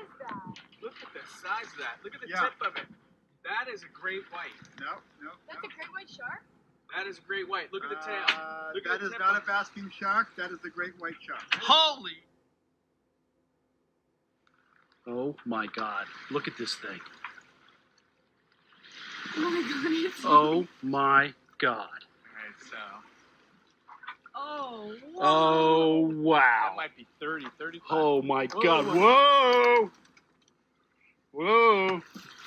is that? Look at the size of that. Look at the Yeah. tip of it. That is a great white. No, no, That's no. a great white shark? That is a great white. Look at the tail. Look That at the is tip not a of it. basking shark. That is the great white shark. Holy! Oh my God! Look at this thing. Oh my god, it's Oh my God! All right, so Oh, whoa. Oh that wow! might be 30, 35. Oh my Whoa, God! whoa. Whoa! Whoa!